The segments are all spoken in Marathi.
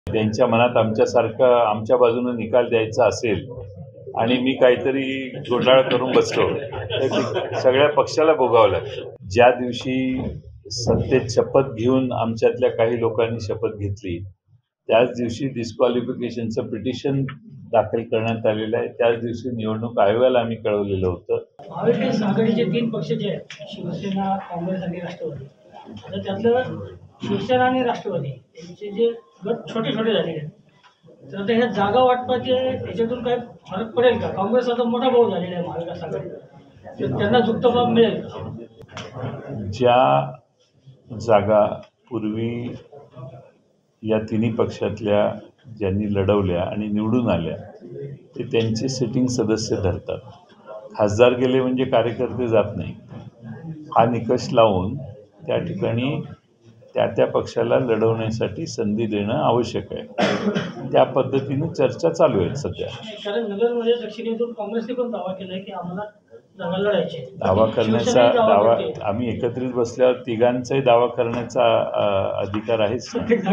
त्यांच्या मनात आमच्यासारखा आमच्या बाजूने निकाल द्यायचा असेल आणि मी काहीतरी घोटाळा करून बसलो तर सगळ्या पक्षाला भोगावं लागतं. ज्या दिवशी सत्तेत शपथ घेऊन आमच्यातल्या काही लोकांनी शपथ घेतली त्याच दिवशी डिस्क्वालिफिकेशनचं पिटिशन दाखल करण्यात आलेलं आहे. त्याच दिवशी निवडणूक आयोगाला आम्ही कळवलेलं होतं. महाविकास आघाडीचे 3 पक्ष जे आहेत, शिवसेना, काँग्रेस आणि राष्ट्रवादी, तर त्यातलं शिवसेना आणि राष्ट्रवादी यांचे जे गट छोटे छोटे झाले आहेत, तर आता ह्या जागा वाटपाचे याच्यातून काय फरक पडेल का? काँग्रेस आता मोठा भाऊ झालेला आहे महाविकास आघाडी, तर त्यांना झुकतं माप मिळेल का? ज्या जागा पूर्वी या तिन्ही पक्षातल्या ज्यांनी लढवल्या आणि निवडून आल्या ते त्यांचे सिटिंग सदस्य धरतात. खासदार गेले म्हणजे कार्यकर्ते जात नाही. हा निकष लावून त्या ठिकाणी त्या पक्षाला लढवण्यासाठी संधी देणं आवश्यक आहे. त्या पद्धतीने चर्चा चालू आहेत सध्या. कारण नगरमध्ये दक्षिणेतून काँग्रेसने पण दावा केला आहे की आम्हाला जागा लढायची. दावा करण्याचा दावा आम्ही एकत्रित बसल्यावर तिघांचाही दावा करण्याचा अधिकार आहेच.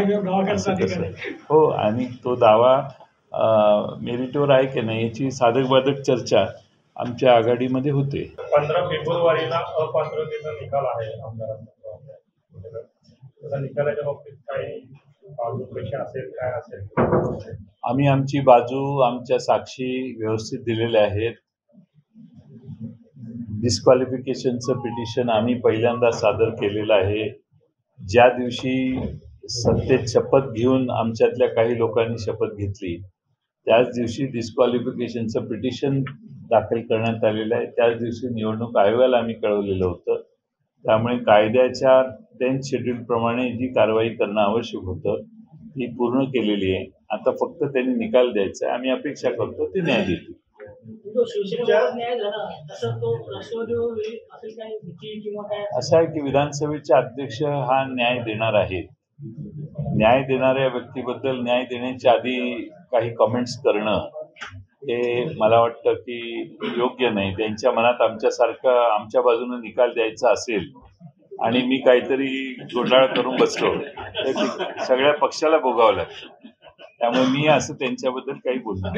हो, आणि तो दावा मेरिटवर आहे की नाही याची साधक बाधक चर्चा आमच्या आघाडीमध्ये होते. 15 फेब्रुवारीला अपात्रतेचा निकाल आहे आमदारांचा. निकालाच्या बाबतीत काही बाजूपेक्षा असेल काय असेल? आम्ही आमची बाजू आमच्या साक्षी व्यवस्थित दिलेल्या आहेत. डिस्क्वालिफिकेशनचं पिटिशन आम्ही पहिल्यांदा सादर केलेलं आहे. ज्या दिवशी सत्तेत शपथ घेऊन आमच्यातल्या काही लोकांनी शपथ घेतली त्याच दिवशी डिस्क्वालिफिकेशनचं पिटिशन दाखल करण्यात आलेलं आहे. त्याच दिवशी निवडणूक आयोगाला आम्ही कळवलेलं होतं. त्यामुळे कायद्याच्या 10th शेड्यूलप्रमाणे जी कारवाई करणं आवश्यक होतं ती पूर्ण केलेली आहे. आता फक्त त्यांनी निकाल द्यायचा आहे. आम्ही अपेक्षा करतो ते न्याय देतील. असं आहे की विधानसभेचे अध्यक्ष हा न्याय देणार आहेत. न्याय देणाऱ्या व्यक्तीबद्दल न्याय देण्याच्या आधी काही कमेंट्स करणं हे मला वाटतं की योग्य नाही. त्यांच्या मनात आमच्यासारखा आमच्या बाजूने निकाल द्यायचा असेल आणि मी काहीतरी घोटाळा करून बसलो तर सगळ्या पक्षाला भोगावं लागतं. त्यामुळे मी असं त्यांच्याबद्दल काही बोलणार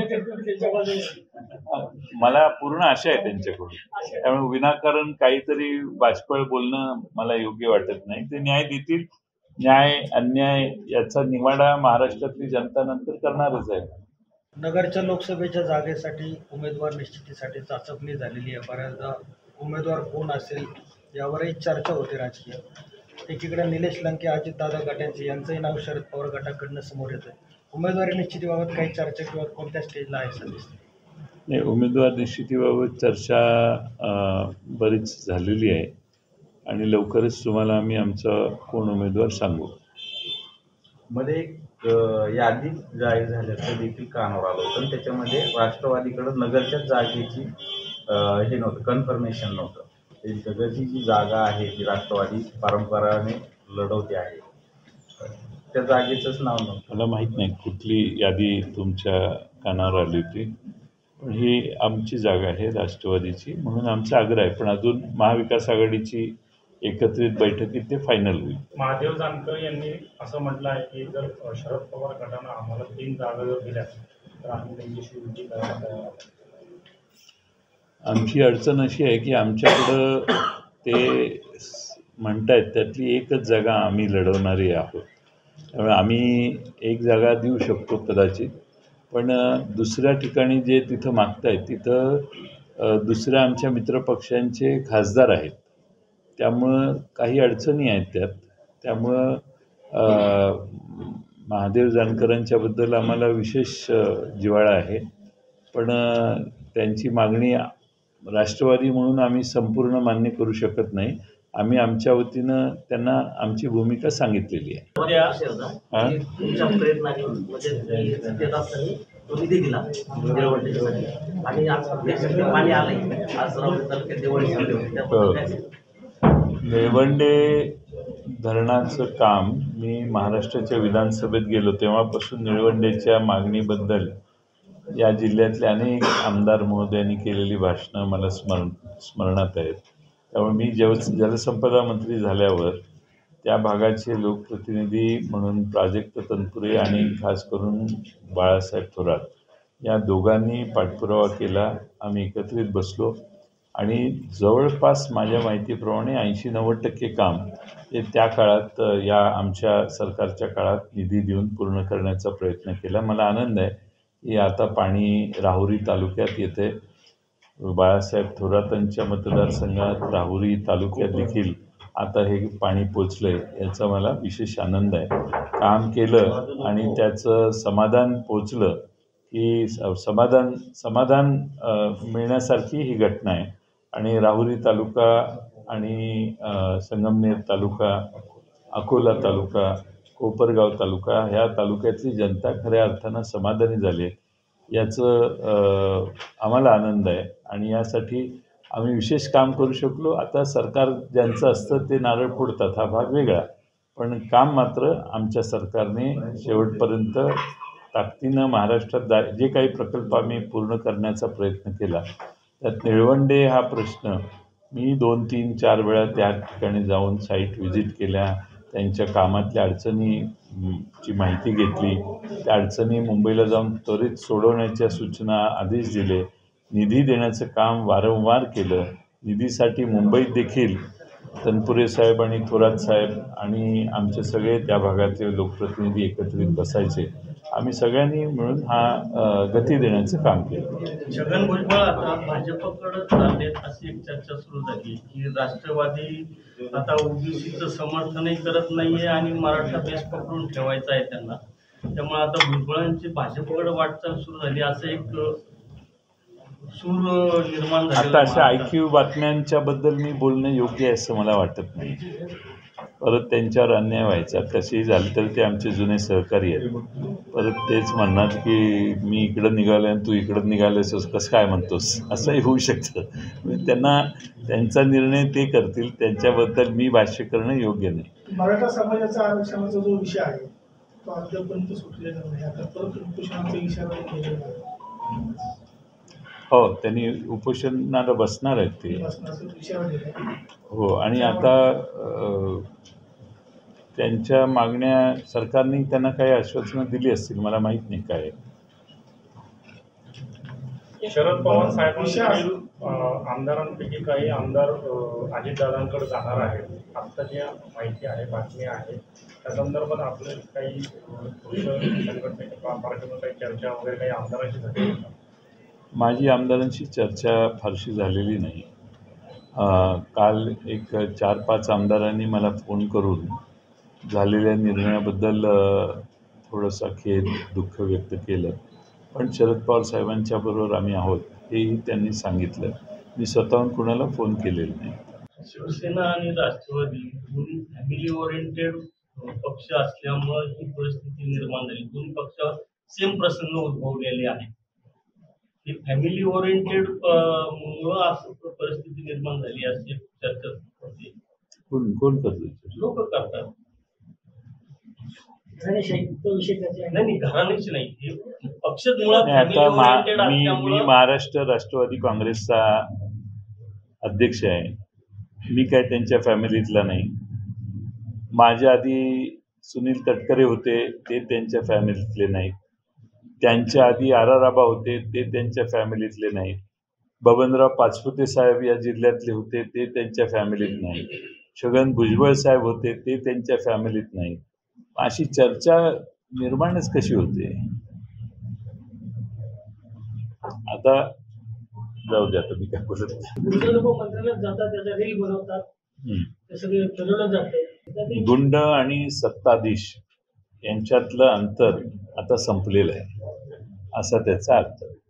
मला पूर्ण आशा आहे त्यांच्याकडून. त्यामुळे विनाकारण काहीतरी बाष्कळ बोलणं मला योग्य वाटत नाही. ते न्याय देतील. न्याय अन्याय याचा निवाडा महाराष्ट्रातली जनता नंतर करणारच आहे. नगरच्या लोकसभेच्या जागेसाठी उमेदवार निश्चितीसाठी चाचपणी झालेली आहे. बऱ्याचदा उमेदवार कोण असेल यावरही चर्चा होते राजकीय. एकीकडे निलेश लंके, अजितदादा गटांचे यांचंही नाव शरद पवार गटाकडनं समोर येतं. उमेदवारी निश्चितीबाबत काही चर्चा किंवा कोणत्या स्टेजला आहे सध्या? नाही, उमेदवार निश्चितीबाबत चर्चा बरीच झालेली आहे आणि लवकरच तुम्हाला आम्ही आमचा कोण उमेदवार सांगू. मध्ये यादी जाहीर झाल्याचं देखील कानावर आलं होतं. त्याच्यामध्ये राष्ट्रवादीकडे नगरच्या जागेची हे नव्हतं, कन्फर्मेशन नव्हतं. नगरची जी जागा आहे जी राष्ट्रवादी परंपराने लढवते आहे त्या जागेचंच नाव नव्हतं. मला माहीत नाही कुठली यादी तुमच्या कानावर आली होती, पण ही आमची जागा आहे राष्ट्रवादीची म्हणून आमचा आग्रह आहे. पण अजून महाविकास आघाडीची एकत्रित बैठकीत ते फायनल होईल. महादेव जानकर यांनी असं म्हटलं आहे की जर शरद पवार गटानं आम्हाला 3 जागा जर दिल्या तर आम्ही त्यांच्याशी युती करायला तयार आहोत. आमची अडचण अशी आहे की आमच्याकडं ते म्हणतायत त्यातली एकच जागा आम्ही लढवणारी आहोत. त्यामुळे आम्ही एक जागा देऊ शकतो कदाचित, पण दुसऱ्या ठिकाणी जे तिथं मागतायत तिथं दुसऱ्या आमच्या मित्रपक्षांचे खासदार आहेत. त्यामुळं काही अडचणी आहेत त्यात. त्यामुळं महादेव जानकरांच्याबद्दल आम्हाला विशेष जिव्हाळा आहे, पण त्यांची मागणी राष्ट्रवादी म्हणून आम्ही संपूर्ण मान्य करू शकत नाही. आम्ही आमच्या वतीनं त्यांना आमची भूमिका सांगितलेली आहे. निळवंडे धरणाचं काम मी महाराष्ट्राच्या विधानसभेत गेलो तेव्हापासून निळवंडेच्या मागणीबद्दल या जिल्ह्यातल्या अनेक आमदार महोदयांनी केलेली भाषणं मला स्मरणात आहेत. त्यामुळे मी जलसंपदा मंत्री झाल्यावर त्या भागाचे लोकप्रतिनिधी म्हणून प्राजक्त तनपुरे आणि खास करून बाळासाहेब थोरात या दोघांनी पाठपुरावा केला. आम्ही एकत्रित बसलो आणि जवळपास माझ्या माहितीप्रमाणे 80-90% काम हे त्या काळात या आमच्या सरकारच्या काळात निधी देऊन पूर्ण करण्याचा प्रयत्न केला. मला आनंद आहे की आता पाणी राहुरी तालुक्यात येते. बाळासाहेब थोरातांच्या मतदारसंघात राहुरी तालुक्यात देखील आता हे पाणी पोचलंय याचा मला विशेष आनंद आहे. काम केलं आणि त्याचं समाधान पोचलं की समाधान मिळण्यासारखी ही घटना आहे. आणि राहुरी तालुका आणि संगमनेर तालुका, अकोला तालुका, कोपरगाव तालुका ह्या तालुक्यातली जनता खऱ्या अर्थानं समाधानी झाली याचं आम्हाला आनंद आहे आणि यासाठी आम्ही विशेष काम करू शकलो. आता सरकार ज्यांचं असतं ते नारळ फोडतात हा भाग वेगळा, पण काम मात्र आमच्या सरकारने शेवटपर्यंत ताकदीनं महाराष्ट्रात जे काही प्रकल्प आम्ही पूर्ण करण्याचा प्रयत्न केला त्यात निळवंडे हा प्रश्न मी 2, 3, 4 वेळा त्या ठिकाणी जाऊन साईट व्हिजिट केल्या. त्यांच्या कामातल्या अडचणीची माहिती घेतली. त्या अडचणी मुंबईला जाऊन त्वरित सोडवण्याच्या सूचना आदेश दिले. निधी देण्याचं काम वारंवार केलं. निधीसाठी मुंबईत देखील तनपुरे साहेब आणि थोरात साहेब आणि आमचे सगळे त्या भागातले लोकप्रतिनिधी एकत्रित बसायचे. आम्ही सगळ्यांनी मिळून हा गती देण्याचं काम केलं. छगन भुजबळ आता भाजपकडे चाललेत अशी एक चर्चा सुरू झाली की राष्ट्रवादी आता ओबीसीचं समर्थनही करत नाहीये आणि मराठा बेस पकडून ठेवायचा आहे त्यांना. त्यामुळे आता भुजबळांची भाजपकडे वाटचाल सुरू झाली असं एक सूर निर्माण झाला. आता अशा IQ बातम्यांच्या बद्दल मी बोलणं योग्य आहे असं मला वाटत नाही. परत त्यांच्यावर अन्याय व्हायचा. कसेही झाले तरी ते आमचे जुने सहकारी आहेत. परत तेच म्हणणार की मी इकडं निघालो आणि तू इकडं निघालेस कसं काय म्हणतोस असंही होऊ शकतं. त्यांना त्यांचा निर्णय ते करतील. त्यांच्याबद्दल मी भाष्य करणं योग्य नाही. मराठा समाजाचा आरक्षणाचा जो विषय आहे तो अद्यापर्यंत सुटलेला नाही. आता परत उपोषणाचा इशारा दिलेला आहे. हो, त्यांनी उपोषणाला बसणार आहेत ते. इशारा दिला. हो, आणि आता त्यांच्या मागण्या सरकारने त्यांना काही आश्वासनं दिली असतील, मला माहीत नाही काय. शरद पवार साहेबांकडील आमदारांपैकी काही आमदार अजितदादांकडे जाणार आहेत आत्ता जी माहिती आहे, बातमी आहे, त्या संदर्भात आपले काही संघटनेच्या मार्फत काही चर्चा वगैरे काही आमदारांशी झाली? माझी आमदारांशी चर्चा फारशी झालेली नाही. काल एक 4-5 आमदारांनी मला फोन करून झालेल्या निर्णयाबद्दल थोडंसं खेद, दुःख व्यक्त केलं. पण शरद पवार साहेबांच्या बरोबर आम्ही आहोत हेही त्यांनी सांगितलं. मी स्वतःहून कुणाला फोन केलेला नाही. शिवसेना आणि राष्ट्रवादी दोन्ही फॅमिली ओरिएंटेड पक्ष असल्यामुळे ही परिस्थिती निर्माण झाली. दोन्ही पक्षावर सेम प्रसंग उद्भवलेले आहेत. ही फॅमिली ओरिएंटेड मुळे असं परिस्थिती निर्माण झाली अशी चर्चा होती. कोण करतो? लोक करतात. नाही घराण्याची नाही, हे पक्षच मुळात आता फॅमिली ओरिएंटेड मी असल्यामुळे. महाराष्ट्र राष्ट्रवादी काँग्रेसचा अध्यक्ष आहे. मी काय त्यांच्या फॅमिलीतला नाही. माझ्या आधी सुनील तटकरे होते, ते त्यांच्या फॅमिलीतले नाहीत. त्यांच्या आधी RR आबा होते, ते त्यांच्या फॅमिलीतले नाहीत. बबनराव पाचपुते साहेब या जिल्ह्यातले होते, ते त्यांच्या फॅमिलीत नाहीत. छगन भुजबळ साहेब होते, ते त्यांच्या फॅमिलीत नाहीत. अशी चर्चा निर्माणच कशी होते? आता जाऊ द्या, आता मी काय बोलत नाही. दुसरे लोक मंत्रालयात जातात, त्याचा रील बनवतात, ते सगळे फिरवलं जाते. गुंड आणि सत्ताधीश यांच्यातलं अंतर आता संपलेलं आहे असा त्याचा अर्थ.